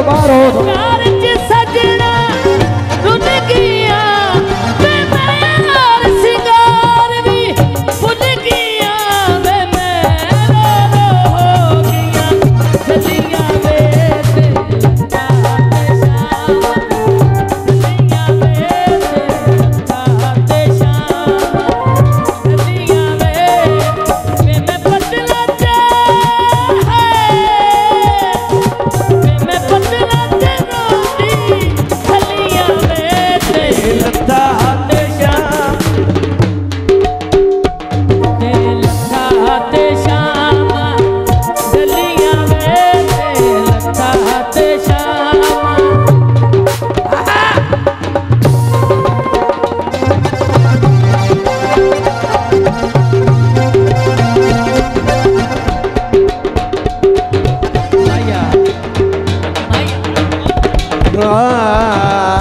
बारो कारज सजना रुन गया वे मैं और सिंगार भी भुल गया वे मैं रो हो गया चलिया वे चाहते शाम चलिया वे चाहते शाम चलिया वे मैं बदलाते है मैं बदलाते रोटी चलिया वे लगता हाथे शाम लगता हाथे शाम चलिया वे लगता हाथे शाम आया आया